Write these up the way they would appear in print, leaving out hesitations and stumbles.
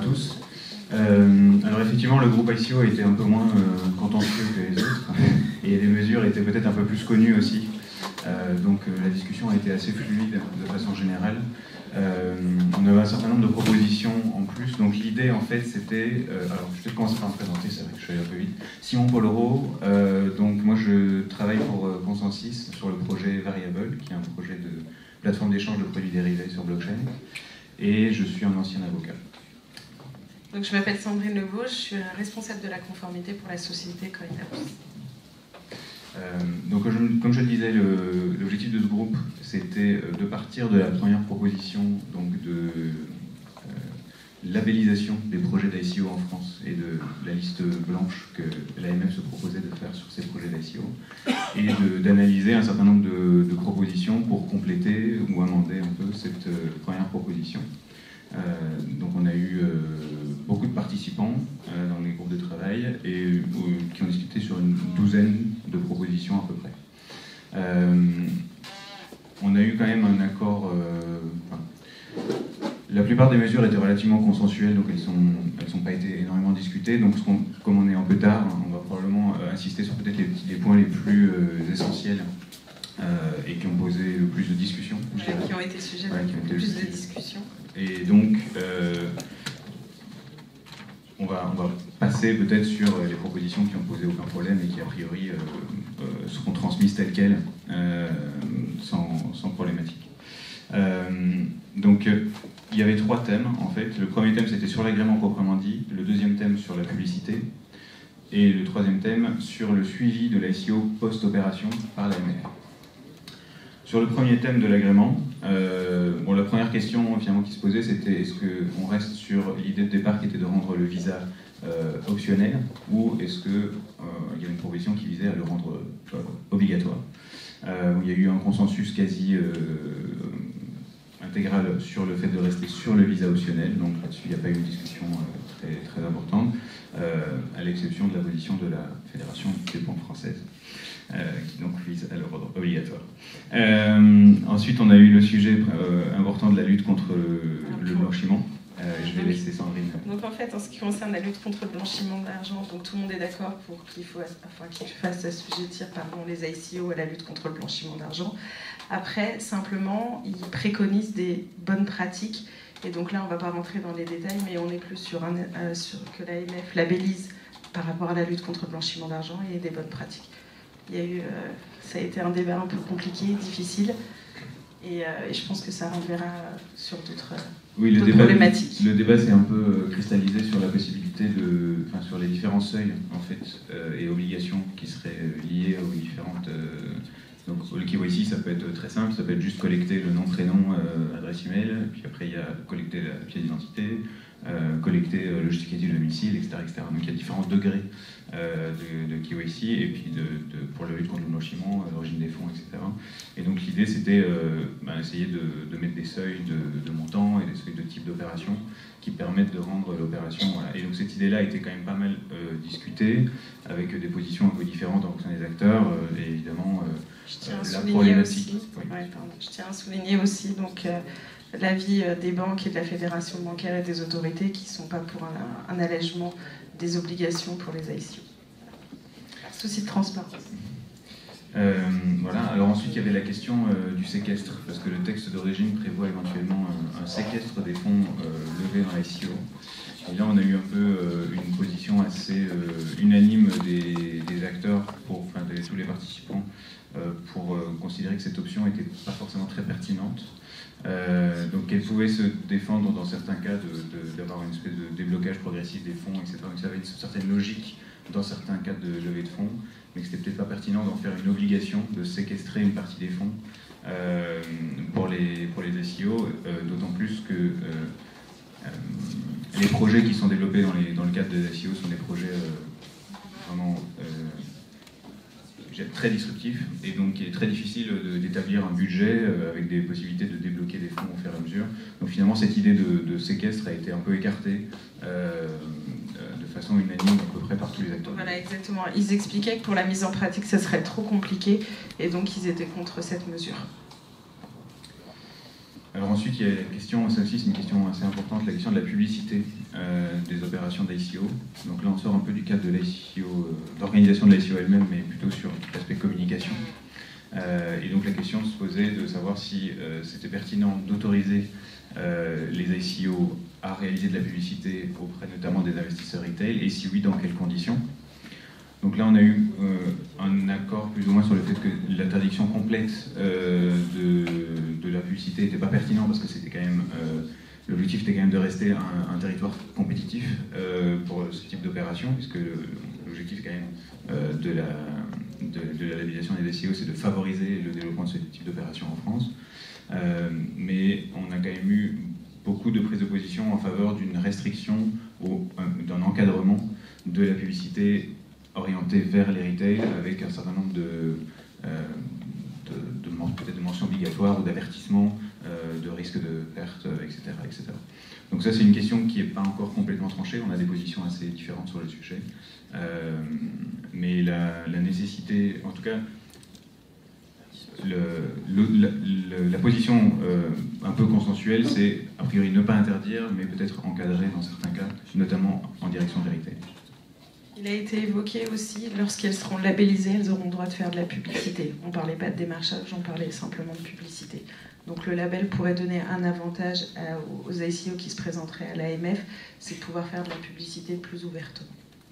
tous. Alors effectivement, le groupe ICO a été un peu moins contentieux que les autres, et les mesures étaient peut-être un peu plus connues aussi. Donc la discussion a été assez fluide de façon générale. On avait un certain nombre de propositions en plus. Donc l'idée en fait c'était, alors je vais commencer par me présenter, c'est vrai que je suis allé un peu vite. Simon Pollereau, donc moi je travaille pour Consensus sur le projet Variable, qui est un projet de plateforme d'échange de produits dérivés sur blockchain, et je suis un ancien avocat. Donc je m'appelle Sandrine Leveau, je suis responsable de la conformité pour la société CoinHouse. Donc comme je le disais, l'objectif de ce groupe, c'était de partir de la première proposition donc de labellisation des projets d'ICO en France et de la liste blanche que l'AMF se proposait de faire sur ces projets d'ICO, et d'analyser un certain nombre de propositions pour compléter ou amender un peu cette première proposition. Donc on a eu beaucoup de participants dans les groupes de travail et qui ont discuté sur une douzaine de propositions à peu près. On a eu quand même un accord. La plupart des mesures étaient relativement consensuelles, donc elles n'ont pas été énormément discutées. Donc comme on est un peu tard, on va probablement insister sur peut-être les points les plus essentiels et qui ont posé le plus de discussions. Qui ont été sujets de plus de discussions. Et donc, on va passer peut-être sur les propositions qui ont posé aucun problème et qui, a priori, seront transmises telles quelles, sans problématique. Donc, il y avait 3 thèmes, en fait. Le premier thème, c'était sur l'agrément proprement dit. Le deuxième thème, sur la publicité. Et le troisième thème, sur le suivi de l'ICO post-opération par l'AMF. Sur le premier thème de l'agrément, la première question finalement qui se posait, c'était est-ce qu'on reste sur l'idée de départ qui était de rendre le visa optionnel, ou est-ce qu'il y avait une proposition qui visait à le rendre obligatoire. Il y a eu un consensus quasi intégral sur le fait de rester sur le visa optionnel, donc là-dessus il n'y a pas eu une discussion très importante, à l'exception de la position de la Fédération des banques françaises, qui donc vise à le rendre obligatoire. Ensuite, on a eu le sujet important de la lutte contre le blanchiment. Je vais laisser Sandrine. Donc en fait, en ce qui concerne la lutte contre le blanchiment d'argent, donc tout le monde est d'accord pour qu'il fasse assujettir les ICO à la lutte contre le blanchiment d'argent. Après, simplement, ils préconisent des bonnes pratiques. Et donc là, on ne va pas rentrer dans les détails, mais on est plus sur que l'AMF labellise par rapport à la lutte contre le blanchiment d'argent et des bonnes pratiques. Ça a été un débat un peu compliqué, difficile, et je pense que ça renverra sur d'autres problématiques. Le débat s'est un peu cristallisé sur la possibilité sur les différents seuils en fait, et obligations qui seraient liées aux différentes. Donc le KYC, ça peut être très simple, ça peut être juste collecter le nom, prénom, adresse email, puis après il y a collecter la pièce d'identité, collecter le justificatif de domicile, etc., etc. Donc il y a différents degrés de KYC, et puis pour la lutte contre le blanchiment, l'origine des fonds, etc. Et donc l'idée c'était essayer de mettre des seuils de montants et des seuils de type d'opération qui permettent de rendre l'opération. Voilà. Et donc cette idée-là a été quand même pas mal discutée, avec des positions un peu différentes en fonction des acteurs, et évidemment la problématique. Je tiens à souligner aussi donc, l'avis des banques et de la Fédération bancaire et des autorités qui ne sont pas pour un allègement des obligations pour les ICO. Souci de transparence. Voilà. Alors ensuite, il y avait la question du séquestre, parce que le texte d'origine prévoit éventuellement un séquestre des fonds levés dans l'ICO. Et là, on a eu un peu une position assez unanime des acteurs, de tous les participants, pour considérer que cette option n'était pas forcément très pertinente. Donc elle pouvait se défendre dans certains cas d'avoir une espèce de déblocage progressif des fonds, etc. Donc ça avait une certaine logique dans certains cas de levée de fonds, mais que c'était peut-être pas pertinent d'en faire une obligation de séquestrer une partie des fonds pour les ICO, d'autant plus que les projets qui sont développés dans le cadre des ICO sont des projets vraiment très disruptif, et donc il est très difficile d'établir un budget avec des possibilités de débloquer des fonds au fur et à mesure. Donc finalement cette idée de séquestre a été un peu écartée de façon unanime à peu près par tous les acteurs. Voilà, exactement. Ils expliquaient que pour la mise en pratique ça serait trop compliqué, et donc ils étaient contre cette mesure. Alors ensuite, il y a la question, ça aussi c'est une question assez importante, la question de la publicité des opérations d'ICO. Donc là, on sort un peu du cadre de l'ICO, d'organisation de l'ICO elle-même, mais plutôt sur l'aspect communication. Et donc la question se posait de savoir si c'était pertinent d'autoriser les ICO à réaliser de la publicité auprès notamment des investisseurs retail, et si oui, dans quelles conditions. Donc là, on a eu un accord plus ou moins sur le fait que l'interdiction complète de la publicité n'était pas pertinent parce que c'était quand même l'objectif était quand même de rester un territoire compétitif pour ce type d'opération, puisque l'objectif quand même de la labellisation des SEO, c'est de favoriser le développement de ce type d'opération en France. Mais on a quand même eu beaucoup de prises de position en faveur d'une restriction ou d'un encadrement de la publicité orientée vers les retail avec un certain nombre peut-être de mentions obligatoires ou d'avertissements de risque de perte, etc., etc. Donc ça, c'est une question qui n'est pas encore complètement tranchée. On a des positions assez différentes sur le sujet. Mais la nécessité, en tout cas, la position un peu consensuelle, c'est a priori ne pas interdire, mais peut-être encadrer dans certains cas, notamment en direction des retail. Il a été évoqué aussi, lorsqu'elles seront labellisées, elles auront le droit de faire de la publicité. On ne parlait pas de démarchage, on parlait simplement de publicité. Donc le label pourrait donner un avantage aux ICO qui se présenteraient à l'AMF, c'est de pouvoir faire de la publicité plus ouvertement.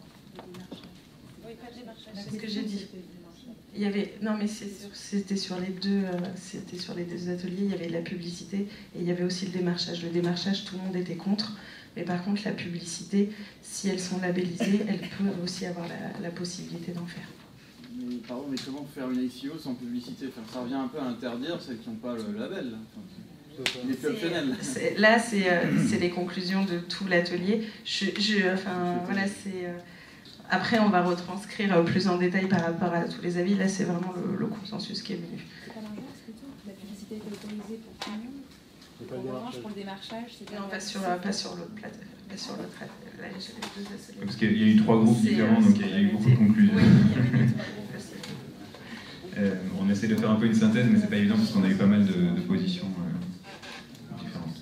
C'est ce que j'ai dit. Il y avait, non mais c'était sur les deux ateliers, il y avait la publicité et il y avait aussi le démarchage. Le démarchage, tout le monde était contre. Mais par contre, la publicité, si elles sont labellisées, elles peuvent aussi avoir la possibilité d'en faire. Mais, pardon, mais comment faire une ICO sans publicité? Ça revient un peu à interdire celles qui n'ont pas le label. Il est plus optionnel. Là, c'est les conclusions de tout l'atelier. Voilà, après, on va retranscrire plus en détail par rapport à tous les avis. Là, c'est vraiment le consensus qui est venu. C'est pas l'inverse plutôt? La publicité est autorisée pour tout le monde? En revanche, pour le démarchage, c'est non, pas sur l'autre plate. Pas sur l'autre. Là, j'ai les deux ateliers. Parce qu'il y a eu 3 groupes différents, donc il y a eu beaucoup de conclusions. Oui, il y avait les 3 groupes aussi. On essaie de faire un peu une synthèse, mais c'est pas évident parce qu'on a eu pas mal de positions différentes.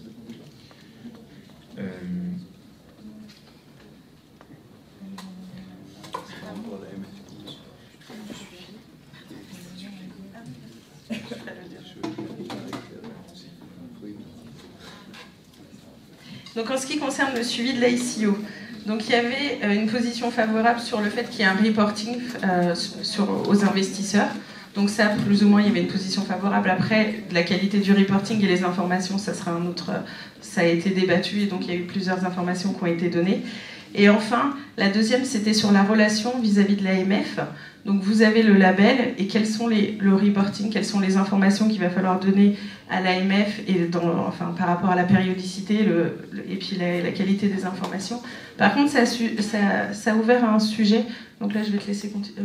Donc en ce qui concerne le suivi de l'ICO, donc il y avait une position favorable sur le fait qu'il y ait un reporting aux investisseurs. Donc ça, plus ou moins, il y avait une position favorable. Après, de la qualité du reporting et les informations, ça sera un autre. Ça a été débattu et donc il y a eu plusieurs informations qui ont été données. Et enfin, la deuxième, c'était sur la relation vis-à-vis de l'AMF. Donc vous avez le label et quels sont le reporting, quelles sont les informations qu'il va falloir donner à l'AMF et par rapport à la périodicité et puis la qualité des informations. Par contre, ça a ouvert un sujet. Donc là, je vais te laisser continuer.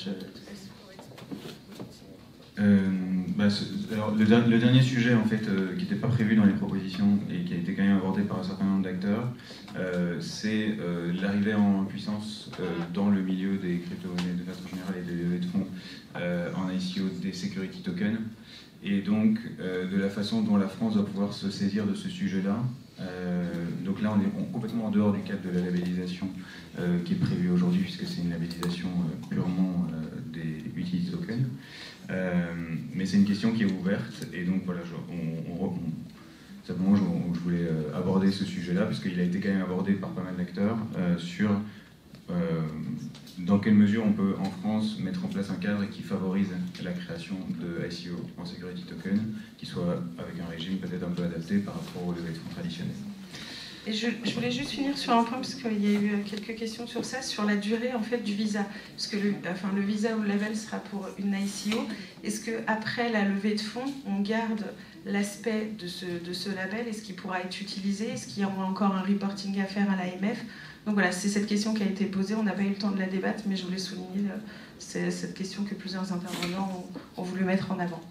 Alors, le dernier sujet en fait, qui n'était pas prévu dans les propositions et qui a été quand même abordé par un certain nombre d'acteurs, c'est l'arrivée en puissance dans le milieu des crypto-monnaies de façon générale et des levées de fonds en ICO des security tokens, et donc de la façon dont la France va pouvoir se saisir de ce sujet-là. Donc là, on est complètement en dehors du cadre de la labellisation qui est prévue aujourd'hui, puisque c'est une labellisation purement des utility tokens. Mais c'est une question qui est ouverte, et donc voilà, simplement je voulais aborder ce sujet-là, puisqu'il a été quand même abordé par pas mal d'acteurs, sur dans quelle mesure on peut en France mettre en place un cadre qui favorise la création de ICO en security token, qui soit avec un régime peut-être un peu adapté par rapport aux levées de fonds traditionnelles. Et je voulais juste finir sur un point, parce qu'il y a eu quelques questions sur ça, sur la durée en fait du visa. Parce que le visa ou le label sera pour une ICO. Est-ce qu'après la levée de fonds, on garde l'aspect de ce label? Est-ce qu'il pourra être utilisé? Est-ce qu'il y aura encore un reporting à faire à l'AMF? Donc voilà, c'est cette question qui a été posée. On n'a pas eu le temps de la débattre, mais je voulais souligner cette question que plusieurs intervenants ont voulu mettre en avant.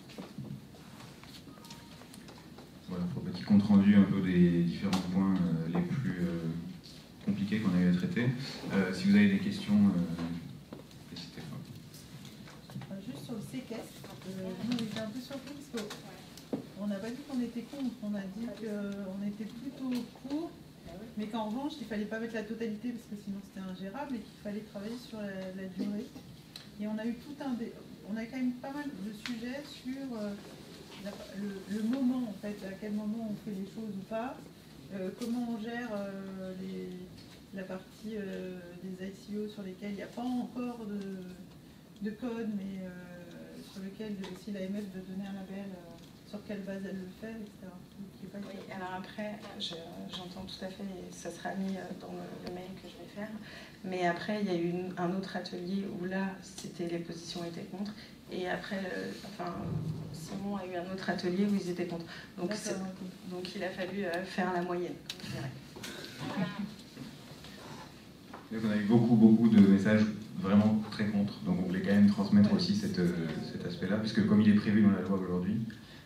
Voilà, pour un petit compte rendu un peu des différents points les plus compliqués qu'on a eu à traiter. Si vous avez des questions, n'hésitez pas. Juste sur le séquestre, nous on était un peu surpris parce qu'on n'a pas dit qu'on était contre, on a dit qu'on était plutôt pour, mais qu'en revanche, il ne fallait pas mettre la totalité parce que sinon c'était ingérable et qu'il fallait travailler sur la durée. Et on a eu on a quand même pas mal de sujets sur le moment, en fait, à quel moment on fait les choses ou pas, comment on gère la partie des ICO sur lesquels il n'y a pas encore de code, mais sur lequel si l'AMF veut donner un label, sur quelle base elle le fait, etc. Oui, alors après, j'entends tout à fait, et ça sera mis dans le mail que je vais faire, mais après il y a eu un autre atelier où là, les positions étaient contre, et après, Simon a eu un autre atelier où ils étaient contre. Donc il a fallu faire la moyenne, je dirais. Donc on a eu beaucoup de messages vraiment très contre, donc on voulait quand même transmettre aussi cet aspect-là, puisque comme il est prévu dans la loi aujourd'hui,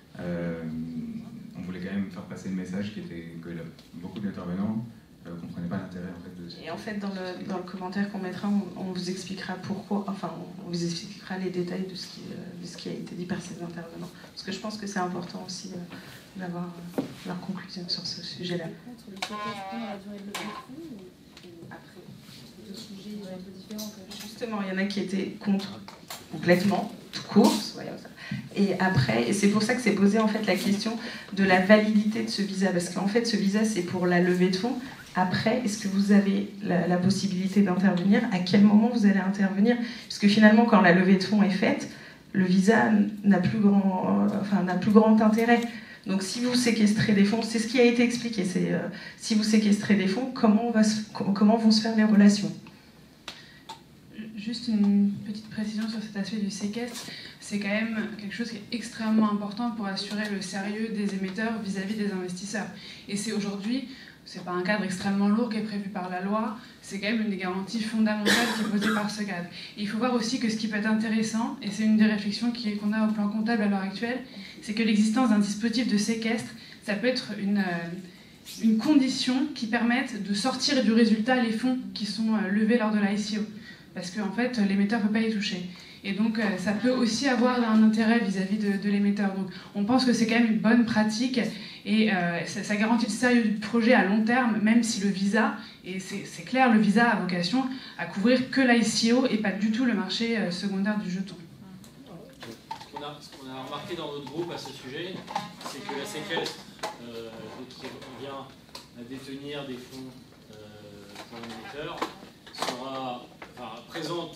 on voulait quand même faire passer le message que beaucoup d'intervenants ne comprenaient pas l'intérêt en fait de cette... Et en fait, dans le commentaire qu'on mettra, on vous expliquera pourquoi, on vous expliquera les détails de ce qui a été dit par ces intervenants. Parce que je pense que c'est important aussi d'avoir leur conclusion sur ce sujet-là. Contre le séquestre pendant la durée de l'opération ou après? Deux sujets un peu différents. Justement, il y en a qui étaient contre complètement, tout court, voyons ça. Et après, et c'est pour ça que s'est posée en fait la question de la validité de ce visa, parce qu'en fait ce visa c'est pour la levée de fonds. Après, est-ce que vous avez la possibilité d'intervenir? À quel moment vous allez intervenir? Parce que finalement, quand la levée de fonds est faite, le visa n'a plus grand intérêt. Donc si vous séquestrez des fonds, c'est ce qui a été expliqué, c'est si vous séquestrez des fonds, comment vont se faire les relations? Juste une petite précision sur cet aspect du séquestre, c'est quand même quelque chose qui est extrêmement important pour assurer le sérieux des émetteurs vis-à-vis des investisseurs. Et c'est aujourd'hui, c'est pas un cadre extrêmement lourd qui est prévu par la loi, c'est quand même une des garanties fondamentales qui est posée par ce cadre. Et il faut voir aussi que ce qui peut être intéressant, et c'est une des réflexions qu'on a au plan comptable à l'heure actuelle, c'est que l'existence d'un dispositif de séquestre, ça peut être une condition qui permette de sortir du résultat les fonds qui sont levés lors de la ICO. Parce qu'en fait, l'émetteur ne peut pas y toucher. Et donc, ça peut aussi avoir un intérêt vis-à-vis de l'émetteur. Donc, on pense que c'est quand même une bonne pratique et ça garantit le sérieux du projet à long terme, même si le visa, et c'est clair, le visa a vocation à couvrir que l'ICO et pas du tout le marché secondaire du jeton. Ce qu'on a remarqué dans notre groupe à ce sujet, c'est que la séquestre, qui revient à détenir des fonds pour l'émetteur, présente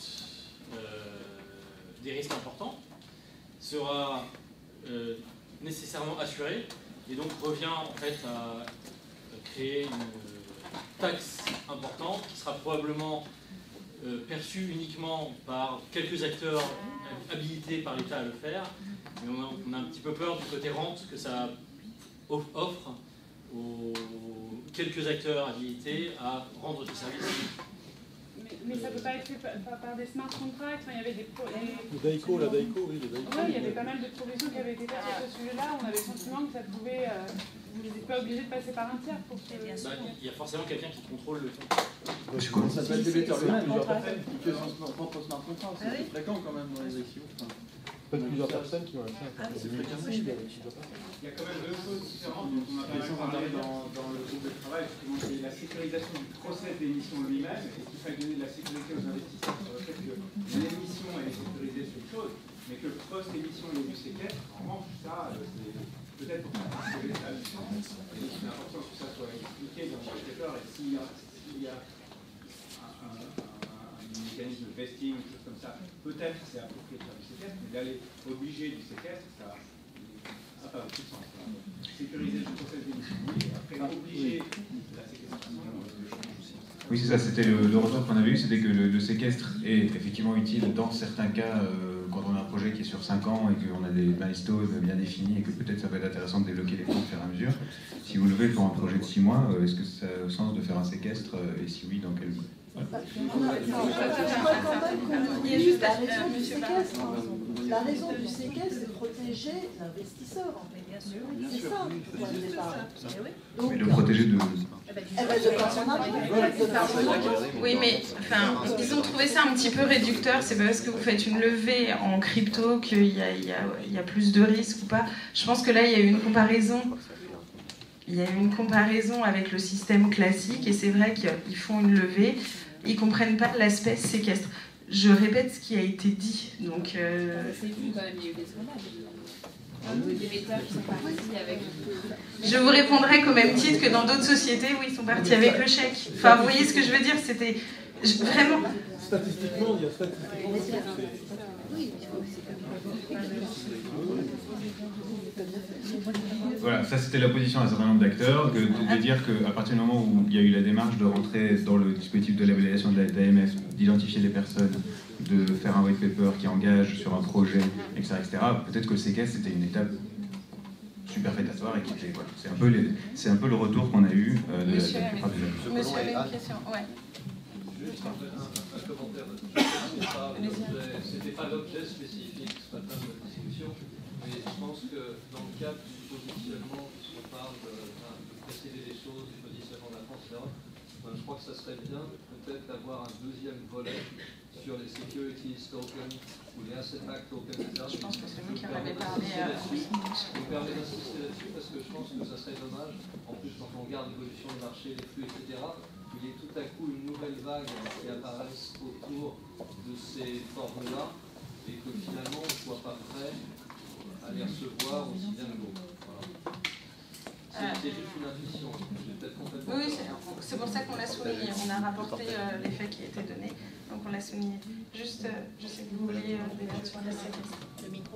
des risques importants, sera nécessairement assurée et donc revient en fait à créer une taxe importante qui sera probablement perçue uniquement par quelques acteurs habilités par l'État à le faire. Mais on a un petit peu peur du côté rente que ça offre aux quelques acteurs habilités à rendre ce service. Mais ça ne peut pas être fait par des smart contracts. Enfin, il y avait des Daiko, oui, les Daiko. Oui, il y avait pas mal de provisions qui avaient été faites sur ce sujet-là. On avait le sentiment que ça pouvait. Vous n'êtes pas obligé de passer par un tiers pour que. Il y a forcément quelqu'un qui contrôle le fond. Ça peut être l'émetteur lui-même, qui fait son propre smart contract. C'est fréquent quand même dans les ICO. Peut-être plusieurs personnes qui ont fait un peu. Il y a quand même deux choses différentes dont on a parlé dans le groupe de travail, justement, c'est la sécurisation du process d'émission lui-même, et qu'il faille donner de la sécurité aux investisseurs sur le fait que l'émission est sécurisée sur une chose, mais que le post-émission et du séquestre, en revanche, ça, c'est peut-être pour ça que l'État a du sens. Et c'est important que ça soit expliqué dans le secteur, et s'il y a un mécanisme de vesting, quelque chose comme ça, peut-être c'est approprié de faire du séquestre, mais d'aller obliger du séquestre, ça n'a pas beaucoup de sens. Sécuriser le process d'émission, oui, après obliger la séquestration, Oui, c'est ça, c'était le retour qu'on avait eu, c'était que le séquestre est effectivement utile dans certains cas, quand on a un projet qui est sur 5 ans et qu'on a des milestones bien définis et que peut-être ça peut être intéressant de débloquer les fonds au fur et à mesure. Si vous levez pour un projet de 6 mois, est-ce que ça a le sens de faire un séquestre et si oui, dans quel Il y a juste la raison du séquestre. La raison du séquestre, c'est protéger l'investisseur. C'est ça, le point de départ. Mais le protéger de... Oui, mais enfin, ils ont trouvé ça un petit peu réducteur. C'est pas parce que vous faites une levée en crypto qu'il y a plus de risques ou pas. Je pense que là, il y a eu une comparaison. Il y a eu une comparaison avec le système classique et c'est vrai qu'ils font une levée. Ils comprennent pas l'aspect séquestre. Je répète ce qui a été dit. Donc, c'est vous quand même, il y a eu des sondages. Des émetteurs qui sont partis avec... Je vous répondrai qu'au même titre que dans d'autres sociétés où ils sont partis avec le chèque. Enfin, vous voyez ce que je veux dire, c'était vraiment... Statistiquement, il y a statistiquement... Voilà, ça c'était la position d'un certain nombre d'acteurs, de dire qu'à partir du moment où il y a eu la démarche de rentrer dans le dispositif de l'évaluation de l'AMF, d'identifier les personnes, de faire un white paper qui engage sur un projet, etc., peut-être que le séquestre c'était une étape superfétatoire et qui était... Voilà, c'est un peu le retour qu'on a eu de la plupart des acteurs. Monsieur avait une question, ouais. Juste un commentaire. C'était pas l'objet spécifique ce matin de la discussion, mais je pense que dans le cadre du positionnement, puisqu'on parle de préciser les choses, du positionnement de la France, etc., je crois que ça serait bien peut-être d'avoir un deuxième volet sur les securities tokens ou les asset backed tokens, etc. Je pense que c'est vous qui en avez parlé. Je me permets d'insister là-dessus parce que je pense que ça serait dommage, en plus quand on regarde l'évolution du marché, les flux, etc., il y ait tout à coup une nouvelle vague qui apparaisse autour de ces formes-là et que finalement on ne soit pas prêt à les recevoir aussi bien que l'autre. Voilà. C'est juste une intuition. Oui, c'est pour ça qu'on l'a souligné. On a rapporté les faits qui étaient donnés, donc on l'a souligné. Juste, je sais que vous vouliez débattre sur la séquestre. Le micro.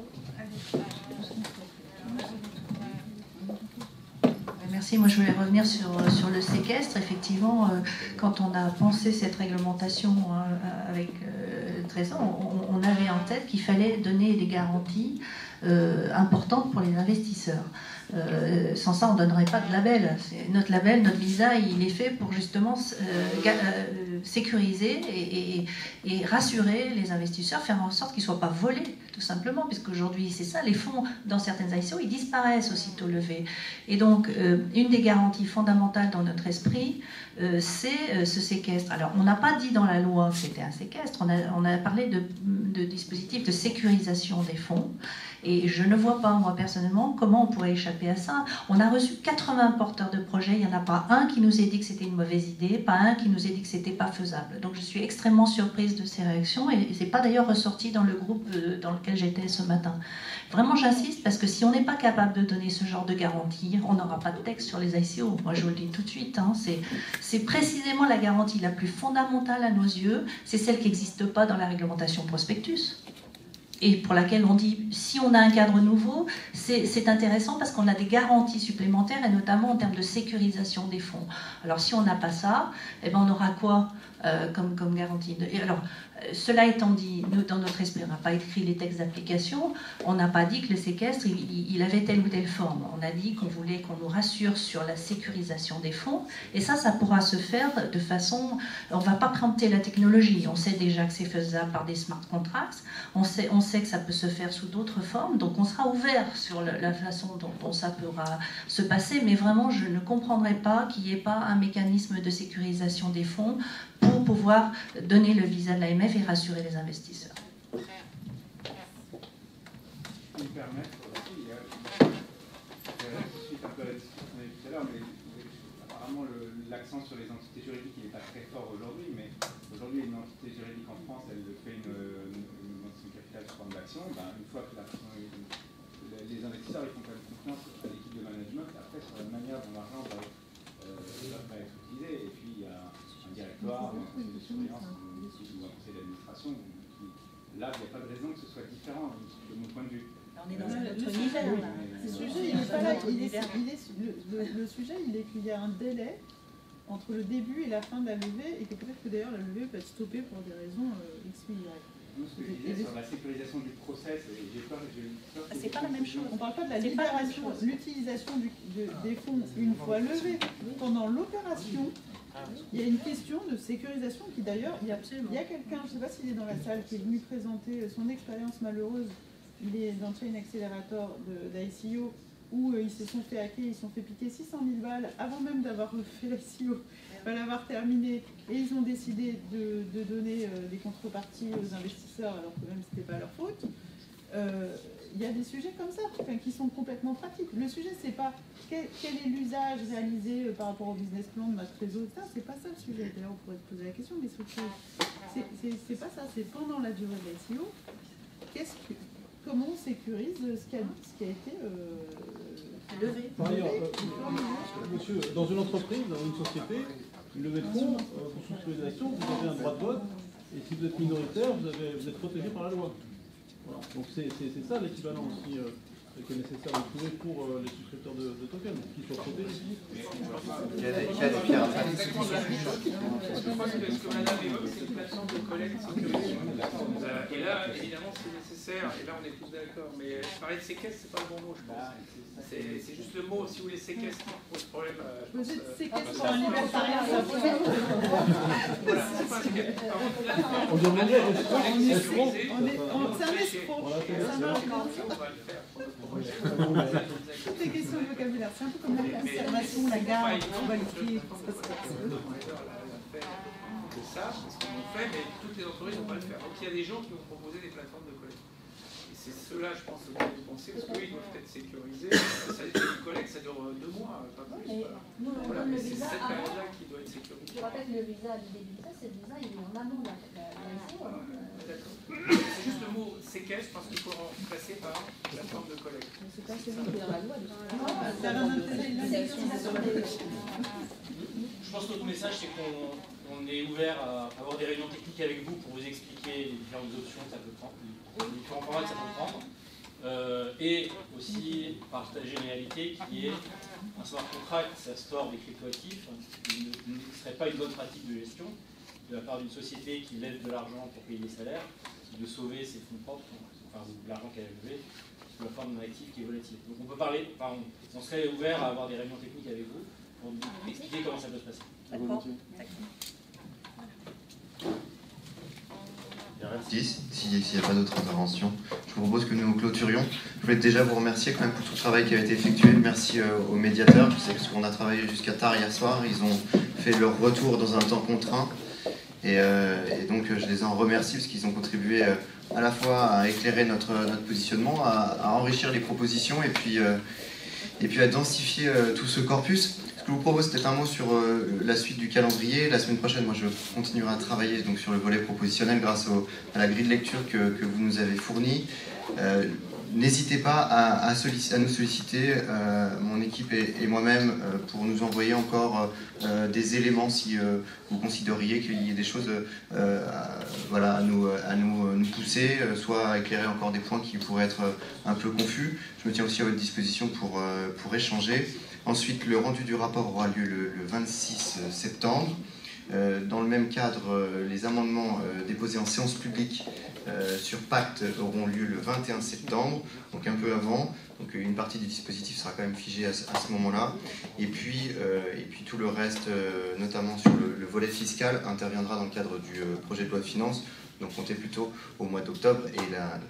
Merci. Moi, je voulais revenir sur le séquestre. Effectivement, quand on a pensé cette réglementation avec Trésor, on avait en tête qu'il fallait donner des garanties importantes pour les investisseurs. Sans ça, on ne donnerait pas de label. Notre label, notre visa, il est fait pour justement sécuriser et rassurer les investisseurs, faire en sorte qu'ils ne soient pas volés, tout simplement, puisqu'aujourd'hui, c'est ça, les fonds dans certaines ICO, ils disparaissent aussitôt levés. Et donc, une des garanties fondamentales dans notre esprit, c'est ce séquestre. Alors, on n'a pas dit dans la loi que c'était un séquestre, on a parlé de dispositifs de sécurisation des fonds. Et je ne vois pas, moi personnellement, comment on pourrait échapper à ça. On a reçu 80 porteurs de projets, il n'y en a pas un qui nous ait dit que c'était une mauvaise idée, pas un qui nous ait dit que c'était pas faisable. Donc je suis extrêmement surprise de ces réactions et c'est pas d'ailleurs ressorti dans le groupe dans lequel j'étais ce matin. Vraiment, j'insiste parce que si on n'est pas capable de donner ce genre de garantie, on n'aura pas de texte sur les ICO. Moi, je vous le dis tout de suite. Hein, c'est précisément la garantie la plus fondamentale à nos yeux. C'est celle qui n'existe pas dans la réglementation prospectus. Et pour laquelle on dit, si on a un cadre nouveau, c'est intéressant parce qu'on a des garanties supplémentaires, et notamment en termes de sécurisation des fonds. Alors si on n'a pas ça, eh ben on aura quoi comme garantie? Et alors, cela étant dit, nous, dans notre esprit, on n'a pas écrit les textes d'application, on n'a pas dit que le séquestre, il avait telle ou telle forme. On a dit qu'on voulait qu'on nous rassure sur la sécurisation des fonds, et ça pourra se faire de façon... On ne va pas préempter la technologie, on sait déjà que c'est faisable par des smart contracts, on sait que ça peut se faire sous d'autres formes, donc on sera ouvert sur la façon dont ça pourra se passer, mais vraiment, je ne comprendrai pas qu'il n'y ait pas un mécanisme de sécurisation des fonds pour pouvoir donner le visa de l'AMF et rassurer les investisseurs. Je peux me permettre aussi, suite un peu à la discussion qu'on a eu tout à l'heure, mais apparemment l'accent sur les entités juridiques n'est pas très fort aujourd'hui, mais aujourd'hui une entité juridique en France, elle fait une capitale sous forme d'action, une fois que les investisseurs ils font quand même confiance à l'équipe de management, après sur la manière dont l'argent va être utilisé, et puis il y a un directoire, un conseil de surveillance ou un conseil d'administration qui, là, il n'y a pas de raison que ce soit différent de mon point de vue. On est dans un autre univers là. Le sujet, il n'est pas là. Le sujet, il est qu'il y a un délai entre le début et la fin de la levée, et que peut-être que d'ailleurs la levée peut être stoppée pour des raisons X ou Y. Ce que je disais sur la sécurisation du process, j'ai peur que... C'est pas la même chose. On ne parle pas de la libération, l'utilisation des fonds une fois levés. Pendant l'opération, Il y a une question de sécurisation qui d'ailleurs, il y a quelqu'un, je ne sais pas s'il est dans la salle, qui est venu présenter son expérience malheureuse. Il est dans Chain Accelerator d'ICO où ils se sont fait hacker, ils se sont fait piquer 600 000 balles avant même d'avoir fait l'ICO, pas l'avoir terminé, et ils ont décidé de donner des contreparties aux investisseurs alors que même ce n'était pas leur faute. Il y a des sujets comme ça, qui sont complètement pratiques. Le sujet, c'est pas quel est l'usage réalisé par rapport au business plan de notre réseau, c'est pas ça le sujet. D'ailleurs, on pourrait se poser la question, mais c'est pas ça, c'est pendant la durée de l'ICO, comment on sécurise ce qui a été levé. Par ailleurs, monsieur, dans une entreprise, dans une société, une levée de fonds, pour souscrire, vous avez un droit de vote, et si vous êtes minoritaire, vous êtes protégé par la loi. Voilà. Donc c'est ça l'équivalent aussi qui est nécessaire de trouver pour les souscripteurs de tokens, qu'ils soient protégés. Il y a des pierres. Je pense que ce que madame évoque, c'est une plateforme de collecte sécurisée. Et là, évidemment, c'est nécessaire, et là on est tous d'accord, mais parler de séquestre, c'est pas le bon mot, je pense. C'est juste le mot, si vous voulez, séquestre qui pose problème. Vous êtes séquestre pour un libertarien, ça pose voilà, c'est pas un séquestre. On demanderait c'est un escroc. Ça marche pas. Toutes les questions de vocabulaire, c'est un peu comme la conservation, la garde, on va le crier. Ça, c'est ce qu'on fait, mais toutes les entreprises ne vont pas le faire. Donc il y a des gens qui vont proposer des plateformes de collecte. Et c'est ceux-là, je pense, que vous pensez, parce qu'eux, ils doivent être sécurisés. Une collecte, ça dure 2 mois, pas plus. Voilà, mais c'est cette période-là qui doit être sécurisée. Je rappelle le visa, l'idée du visa, c'est le visa, il est en amont de la l'ICO. D'accord. C'est juste le mot séquestre, parce qu'il faut remplacer par plateforme de collecte. C'est pas celui qui est dans la loi. Je pense que notre message, c'est qu'on est ouvert à avoir des réunions techniques avec vous pour vous expliquer les différentes options que ça peut prendre, les différents formats que ça peut prendre, et aussi partager une réalité qui est un smart contract, ça store des cryptoactifs, ne serait pas une bonne pratique de gestion de la part d'une société qui lève de l'argent pour payer des salaires, de sauver ses fonds propres, enfin l'argent qu'elle a levé, sous la forme d'un actif qui est volatile. Donc on peut parler, on serait ouvert à avoir des réunions techniques avec vous pour vous expliquer comment ça peut se passer. D'accord. S'il n'y a pas d'autres interventions, je vous propose que nous clôturions. Je voulais déjà vous remercier quand même pour tout le travail qui a été effectué. Merci aux médiateurs. Je sais qu'on a travaillé jusqu'à tard hier soir. Ils ont fait leur retour dans un temps contraint. Et donc je les en remercie parce qu'ils ont contribué à la fois à éclairer notre positionnement, à enrichir les propositions et puis à densifier tout ce corpus. Ce que je vous propose, c'est un mot sur la suite du calendrier. La semaine prochaine, moi, je continuerai à travailler donc, sur le volet propositionnel grâce à la grille de lecture que vous nous avez fournie. N'hésitez pas à nous solliciter, mon équipe et moi-même, pour nous envoyer encore des éléments si vous considériez qu'il y ait des choses à nous pousser, soit à éclairer encore des points qui pourraient être un peu confus. Je me tiens aussi à votre disposition pour échanger. Ensuite, le rendu du rapport aura lieu le 26 septembre. Dans le même cadre, les amendements déposés en séance publique sur Pacte auront lieu le 21 septembre, donc un peu avant. Donc une partie du dispositif sera quand même figée à ce moment-là. Et puis tout le reste, notamment sur le volet fiscal, interviendra dans le cadre du projet de loi de finances. Donc comptez plutôt au mois d'octobre et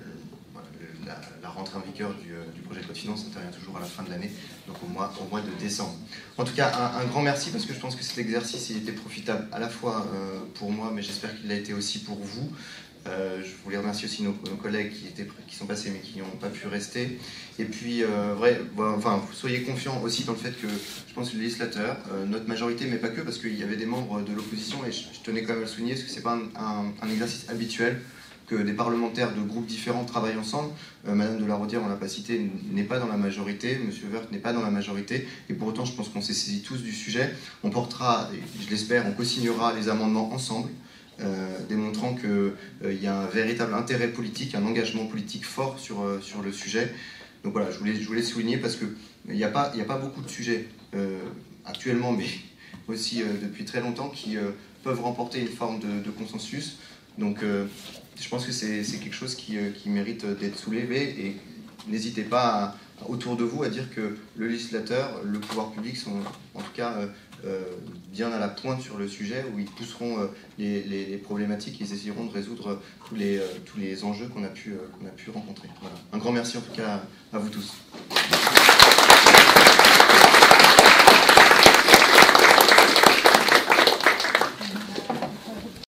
la rentrée en vigueur du projet de loi de finances intervient toujours à la fin de l'année, donc au mois de décembre. En tout cas, un grand merci parce que je pense que cet exercice il était profitable à la fois pour moi, mais j'espère qu'il l'a été aussi pour vous. Je voulais remercier aussi nos collègues qui sont passés mais qui n'ont pas pu rester. Et puis, soyez confiants aussi dans le fait que je pense que le législateur, notre majorité, mais pas que, parce qu'il y avait des membres de l'opposition, et je tenais quand même à le souligner, parce que ce n'est pas un exercice habituel que des parlementaires de groupes différents travaillent ensemble. Madame de la Rodière, on ne l'a pas cité, n'est pas dans la majorité, Monsieur Woerth n'est pas dans la majorité, et pour autant, je pense qu'on s'est saisis tous du sujet. On portera, je l'espère, on co-signera les amendements ensemble, démontrant qu'il y a un véritable intérêt politique, un engagement politique fort sur le sujet. Donc voilà, je voulais souligner parce qu'il n'y a pas beaucoup de sujets actuellement, mais aussi depuis très longtemps, qui peuvent remporter une forme de consensus. Donc je pense que c'est quelque chose qui mérite d'être soulevé, et n'hésitez pas autour de vous à dire que le législateur, le pouvoir public sont en tout cas bien à la pointe sur le sujet, où ils pousseront les problématiques et ils essayeront de résoudre tous les enjeux qu'on a pu rencontrer. Voilà. Un grand merci en tout cas à vous tous.